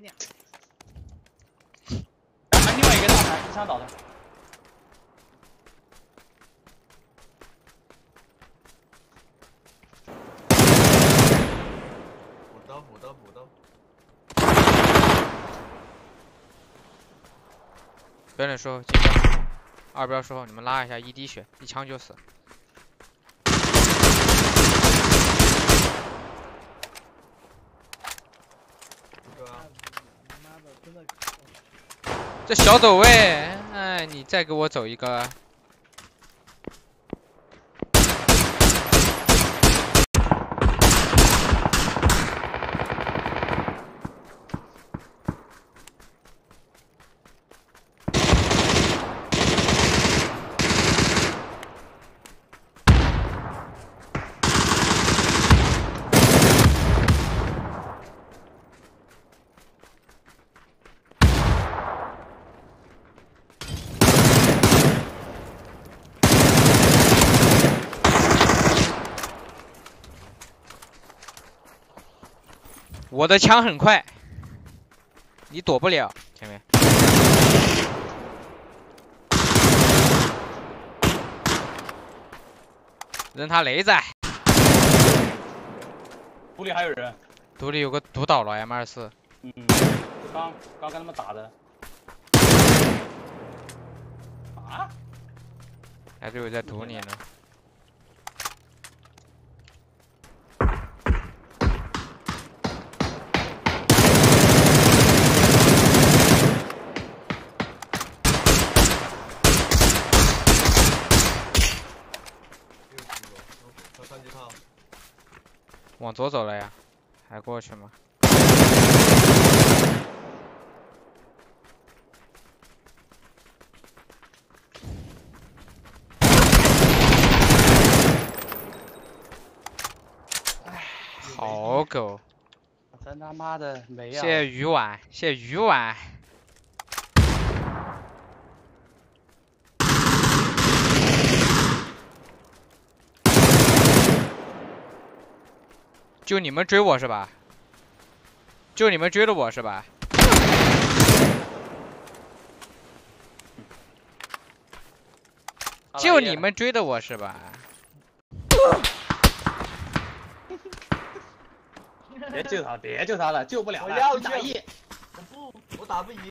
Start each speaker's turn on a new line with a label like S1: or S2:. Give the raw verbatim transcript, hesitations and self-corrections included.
S1: 娘！
S2: 啊，另外一个大牌一枪倒的。
S3: 补刀补刀补刀。
S4: 别人说金标，二标说你们拉一下，一滴血，一枪就死。 这小走位，哎，你再给我走一个。我的枪很快，你躲不了，前面。扔他雷子。
S2: 屋里还有人。
S4: 毒里有个毒倒了 M 二四。
S2: 嗯，刚刚跟他们打的。啊？
S4: 还队友在毒里呢。
S3: 三级套，
S4: 往左走了呀，还过去吗？好狗！
S2: 真他妈的没啊！
S4: 谢谢鱼丸，谢谢鱼丸。 就你们追我是吧？就你们追的我是吧？就你们追的我是吧？
S2: 别救他，别救他了，救不了了。
S3: 我要
S2: 打一，
S3: 我不，我打不赢。